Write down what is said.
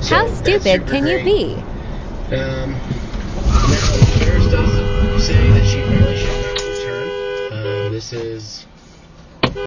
So How stupid can you be? Now, Paris does say that she probably should not return. This is